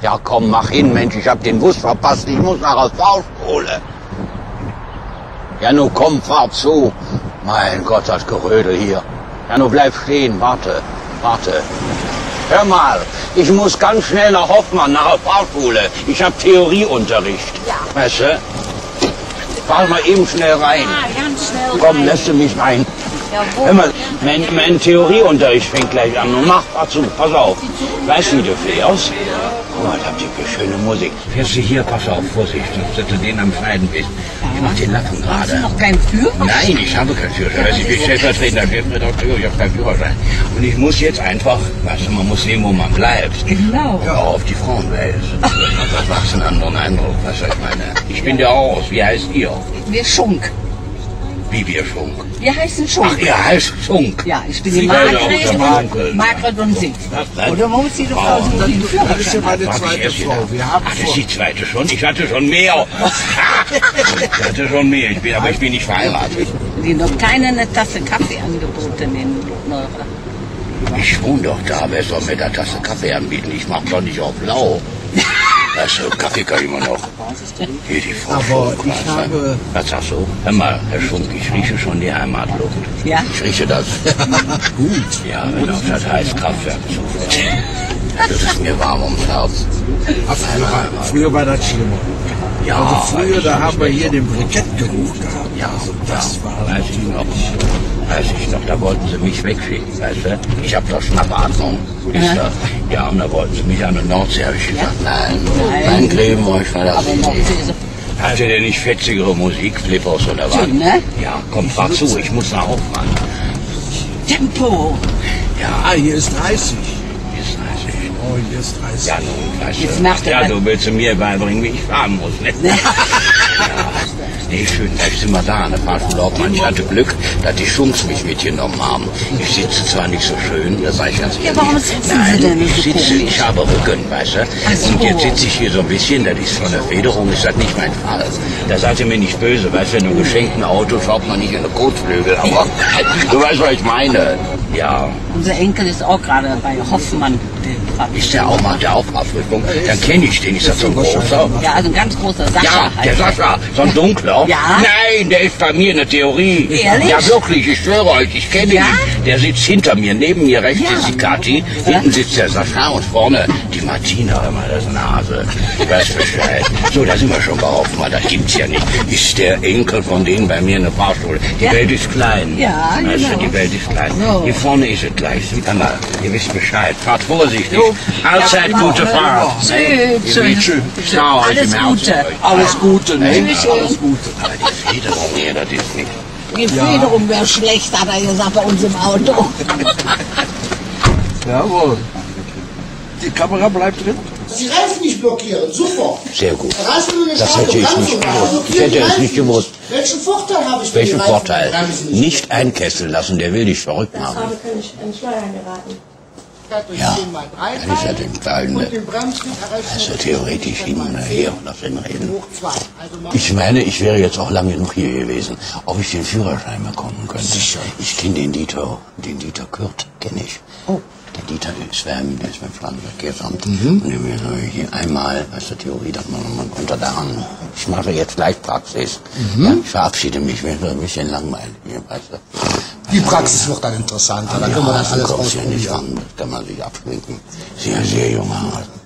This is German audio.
Ja, komm, mach hin, Mensch, ich hab den Bus verpasst, ich muss nach der Fahrschule. Ja, nun komm, fahr zu. Mein Gott, das Gerödel hier. Ja, nun bleib stehen, warte. Hör mal, ich muss ganz schnell nach Hoffmann, nach der Fahrschule. Ich hab Theorieunterricht. Ja. Weißt du? Fahr mal eben schnell rein. Ja, ganz schnell Komm, rein. lässt du mich rein. Jawohl. Hör mal, mein Theorieunterricht fängt gleich an. Und mach, fahr zu, pass auf. Weißt du, wie du fährst? Guck mal, da habt ihr schöne Musik. Fährst du hier, pass auf, Vorsicht, dass du den am Schneiden bist. Ich mach den Lappen Hast du gerade. noch keinen Führerschein? Nein, ich habe keinen Führerschein. Also ich bin stellvertretender Chefredakteur, ich habe keinen Führerschein. Und ich muss jetzt einfach, weißt du, man muss sehen, wo man bleibt. Genau. Ja, auf die Frauenwelt. Das macht einen anderen Eindruck, weißt du, was ich meine. Ich bin der Aus, wie heißt ihr? Wir Schunk. Wie wir Schunk. Wir heißen Schunk. Ach, ihr heißt Schunk. Ja, ich bin Sie die werden aus der Margret Marke. und Margret und Sie. Was? Oder man muss die doch auch so die Das ist ja Führerschein haben. meine Hab ich zweite erst Frau. gedacht. Wir haben Ach, das ist vor. die zweite schon. Ich hatte schon mehr. Ich hatte schon mehr. Aber ich bin nicht verheiratet. Die noch keine eine Tasse Kaffee angeboten in Neurer. Ich wohne doch da. Wer soll mir da Tasse Kaffee anbieten? Ich mach doch nicht auf lau. Weißt du, Kaffee kann ich immer noch. Hier die Frau Aber Schunk, ich weißt du. habe- Was sagst du? Hör mal, Herr Schunk, ich rieche schon die Heimatluft. Ja? Ich rieche das. Gut. Ja, wenn auf das Heizkraftwerk zufällt. Das ist mir warm ums Herz. Früher war das schlimmer. Ja, Also früher, da haben wir hier den Brikettgeruch gehabt. Ja, Das war weiß ich noch. Weiß ich noch, da wollten sie mich wegschicken, weißt du? Ich hab doch Schnappatmung. Ja, und da wollten sie mich an der Nordsee. Hab ich gesagt, nein, mein Gräben euch verlassen. Aber noch diese Hat ihr denn nicht fetzigere Musik, Flippers oder was? Schön, ne? Ja, komm, fahr zu, ich muss nach Hoffmann. Tempo. Ja, Ah, hier ist 30. ist 30. Oh, hier ist 30. Ja, nun, weißt Jetzt du. macht er Ja, was. du willst mir beibringen, wie ich fahren muss, ne? Ja. Nee, schön, da sind wir da an der Fahrschule Hoffmann. Ich hatte Glück, dass die Schunks mich mitgenommen haben. Ich sitze zwar nicht so schön, das sage ich ganz ehrlich. Ja, warum sitzen Nein, Sie denn ich so sitze, komisch? ich habe Rücken, weißt du? so. Und jetzt sitze ich hier so ein bisschen, das ist von der Federung, ist das nicht mein Fall. Da seid ihr mir nicht böse, weißt du, in einem geschenkten Auto schaut man nicht in den Kotflügel, aber du weißt, was ich meine. Ja, Unser Enkel ist auch gerade bei Hoffmann. ist der auch, macht der auch Verpflichtung? Dann kenne ich den, ist das so ein großer? Ja, also ein ganz großer Sascha. Ja, der heißt er. Sascha, so ein dunkler. Ja? Nein, der ist bei mir in der Theorie. Ehrlich? Ja, wirklich, ich schwöre euch, ich kenne Ja? ihn. Der sitzt hinter mir, neben mir rechts Ja. ist die Kathi, hinten sitzt der Sascha und vorne die Martina, hör mal, das ist eine Hase. Ich weiß Bescheid. So, da sind wir schon bei Hoffmann, das gibt's ja nicht. Ist der Enkel von denen bei mir in der Fahrschule. Die Ja. Welt ist klein. Ja, Weißt du, genau. die Welt ist klein. So. Hier vorne ist es gleich. Hör mal, ihr wisst Bescheid. Fahrt vorsichtig. Allzeit Ja, gute ja. Fahrt. Schön. Ciao, euch Alles im Herzen. Gute. Alles Gute, ne? Tschüss. Alles Gute. Aber die Federung hier, das ist nicht. Die Federung wäre schlecht, hat er gesagt, bei uns im Auto. Jawohl. Die Kamera bleibt drin? Die Reifen nicht blockieren, super. Sehr gut. Reißen nur eine Das Scheibe, hätte ich Bremse nicht und gewusst. blockieren Ich hätte die es Reifen nicht gewusst. Welchen Vorteil habe ich, wenn Welchen die Reifen Vorteil? die Bremsen nicht Nicht einkesseln lassen, der will dich verrückt machen. habe könnte ich in Schleudern geraten. durch Ja, 10 mal 3 dann ist er den Kleinen. und den Bremsen Also theoretisch hin oder her und auf den Reden. hoch 2. Also mal Ich meine, ich wäre jetzt auch lange genug hier gewesen, ob ich den Führerschein bekommen könnte. Ich kenne den Dieter Kürth, kenne ich. Oh. Der Dieter ist Wermin, der ist beim Straßenverkehrsamt. Und der so hier einmal, weißt du, Theorie, dass man konnte daran. Ich mache jetzt gleich Praxis. Ja, ich verabschiede mich, wäre so ein bisschen langweilig hier, weißt du. die Praxis wird dann interessanter, da können wir dann alles das ist ja nicht ausprobieren. ran, das kann man sich abschminken. Sehr, sehr junger Hasen.